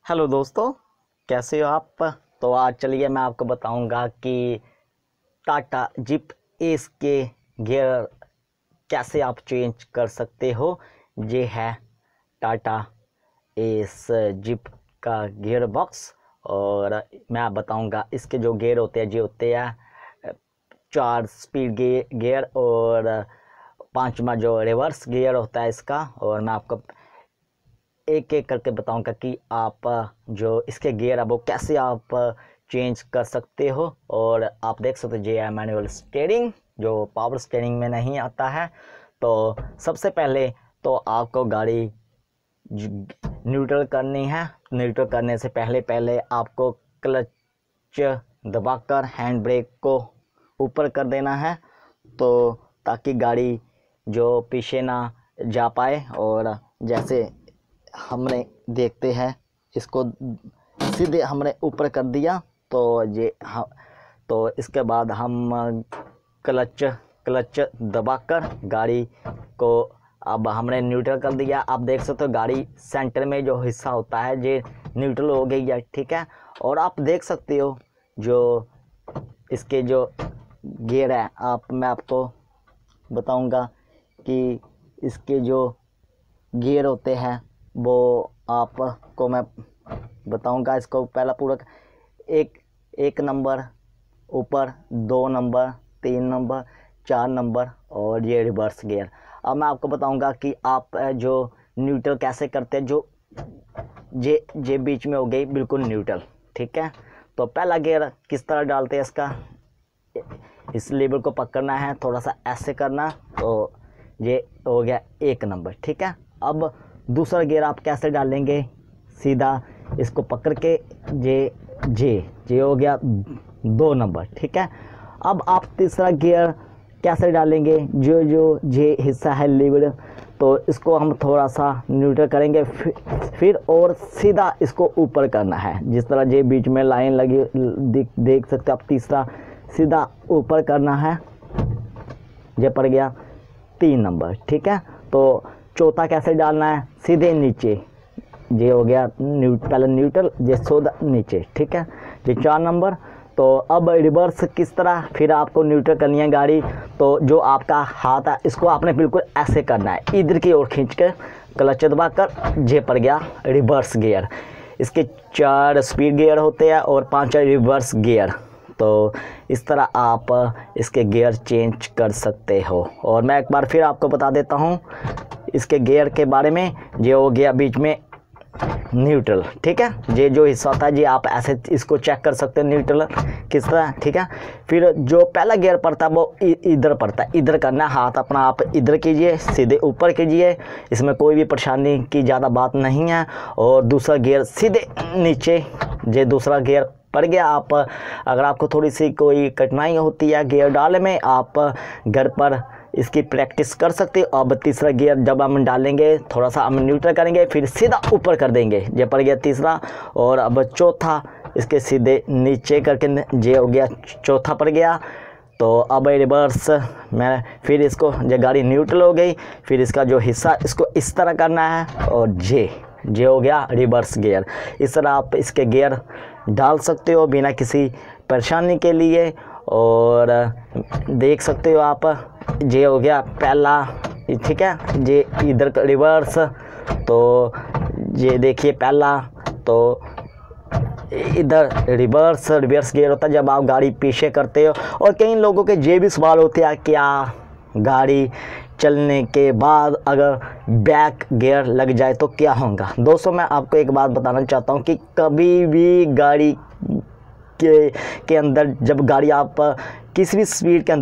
Hello दोस्तों, कैसे हो आप। तो आज चलिए मैं आपको बताऊंगा कि टाटा जिप एस के गियर कैसे आप चेंज कर सकते हो। ये है टाटा एस जिप का गियर बॉक्स और मैं आप बताऊंगा इसके जो गियर होते हैं, ये होते हैं 4 स्पीड गियर और 5वां जो रिवर्स गियर होता है इसका। और मैं आपको एक एक करके बताऊंगा कि आप जो इसके गियर है वो कैसे आप चेंज कर सकते हो। और आप देख सकते हो ये है मैनुअल स्टीयरिंग, जो पावर स्टीयरिंग में नहीं आता है। तो सबसे पहले तो आपको गाड़ी न्यूट्रल करनी है। न्यूट्रल करने से पहले आपको क्लच दबाकर हैंड ब्रेक को ऊपर कर देना है, तो ताकि गाड़ी जो पीछे ना जा पाए। और जैसे हमने देखते हैं इसको सीधे हमने ऊपर कर दिया, तो ये तो इसके बाद हम क्लच दबाकर गाड़ी को अब हमने न्यूट्रल कर दिया। आप देख सकते हो गाड़ी सेंटर में जो हिस्सा होता है ये न्यूट्रल हो गई है, ठीक है। और आप देख सकते हो जो इसके जो गियर है, मैं आपको बताऊंगा कि इसके जो गियर होते हैं वो आपको मैं बताऊंगा। इसको पहला पूरा एक नंबर ऊपर, 2 नंबर, 3 नंबर, 4 नंबर और ये रिवर्स गियर। अब मैं आपको बताऊंगा कि आप जो न्यूट्रल कैसे करते हैं। जो जे बीच में हो गई बिल्कुल न्यूट्रल, ठीक है। तो पहला गियर किस तरह डालते हैं, इसका इस लेवर को पकड़ना है, थोड़ा सा ऐसे करना, तो ये हो गया 1 नंबर, ठीक है। अब दूसरा गियर आप कैसे डालेंगे, सीधा इसको पकड़ के जे हो गया 2 नंबर, ठीक है। अब आप तीसरा गियर कैसे डालेंगे, जो जे हिस्सा है लीवर, तो इसको हम थोड़ा सा न्यूट्रल करेंगे, फिर और सीधा इसको ऊपर करना है। जिस तरह जे बीच में लाइन लगी देख सकते हो आप, तीसरा सीधा ऊपर करना है, ये पड़ गया 3 नंबर, ठीक है। तो चौथा कैसे डालना है, सीधे नीचे, ये हो गया पहले न्यूट्रल, ये सोदा नीचे, ठीक है, ये 4 नंबर। तो अब रिवर्स किस तरह फिर आपको न्यूट्रल करनी है गाड़ी। तो जो आपका हाथ है इसको आपने बिल्कुल ऐसे करना है, इधर की ओर खींच कर क्लच दबाकर, ये पड़ गया रिवर्स गियर। इसके 4 स्पीड गियर होते हैं और 5 रिवर्स गियर। तो इस तरह आप इसके गियर चेंज कर सकते हो। और मैं एक बार फिर आपको बता देता हूँ इसके गियर के बारे में। ये हो गया बीच में न्यूट्रल, ठीक है। ये जो हिस्सा होता है ये आप ऐसे इसको चेक कर सकते हो न्यूट्रल किस तरह, ठीक है। फिर जो पहला गियर पड़ता है वो इधर पड़ता है, इधर करना है, हाथ अपना आप इधर कीजिए, सीधे ऊपर कीजिए, इसमें कोई भी परेशानी की ज़्यादा बात नहीं है। और दूसरा गियर सीधे नीचे, ये दूसरा गियर पड़ गया। आप अगर आपको थोड़ी सी कोई कठिनाई होती है गियर डालने में, आप घर पर इसकी प्रैक्टिस कर सकते हो। अब तीसरा गियर जब हम डालेंगे थोड़ा सा हम न्यूट्रल करेंगे, फिर सीधा ऊपर कर देंगे, ये पड़ गया तीसरा। और अब चौथा इसके सीधे नीचे करके ये हो गया चौथा पड़ गया। तो अब रिवर्स मैं फिर इसको, ये गाड़ी न्यूट्रल हो गई, फिर इसका जो हिस्सा इसको इस तरह करना है और ये हो गया रिवर्स गियर। इस तरह आप इसके गियर डाल सकते हो बिना किसी परेशानी के लिए। और देख सकते हो आप, ये हो गया पहला, ठीक है, ये इधर रिवर्स। तो ये देखिए पहला, तो इधर रिवर्स गियर होता है जब आप गाड़ी पीछे करते हो। और कई लोगों के ये भी सवाल होते हैं, क्या गाड़ी चलने के बाद अगर बैक गियर लग जाए तो क्या होगा। दोस्तों मैं आपको एक बात बताना चाहता हूँ कि कभी भी गाड़ी के अंदर जब गाड़ी आप किसी भी स्पीड के